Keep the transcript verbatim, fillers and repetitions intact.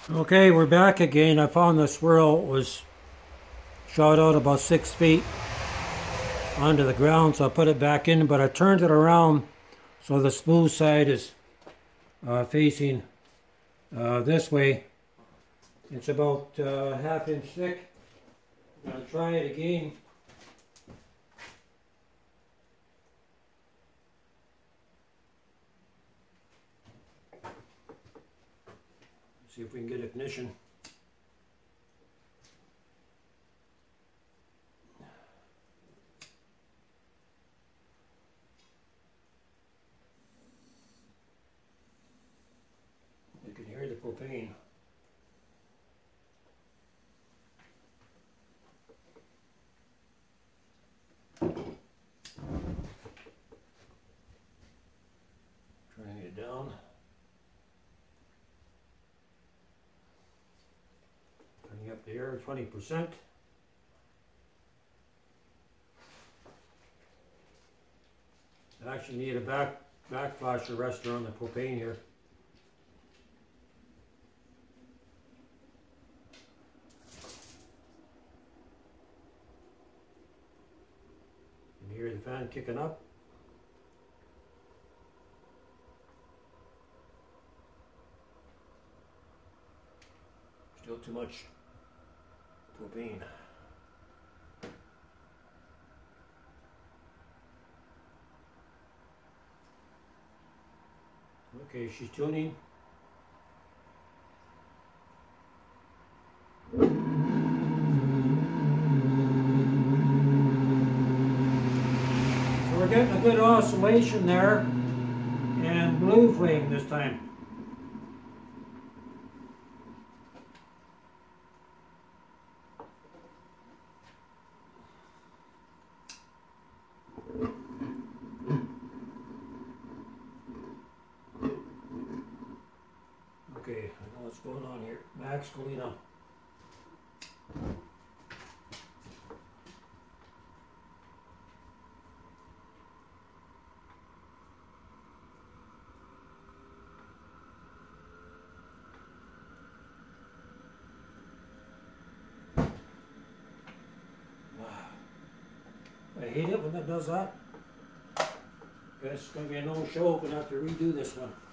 Okay, we're back again. I found the swirl was shot out about six feet onto the ground, so I put it back in, but I turned it around so the smooth side is uh, facing uh, this way. It's about uh, half inch thick. I'm going to try it again. See if we can get ignition. You can hear the propane. Turning it down. Turning up the air twenty percent. I actually need a back back flash arrestor on the propane here. You can hear the fan kicking up. Still too much propane. Okay, she's tuning. So we're getting a good oscillation there, and blue flame this time. Okay, I know what's going on here. Max Colina. I hate it when it does that. Guess it's going to be a no-show. I'm going to have to redo this one.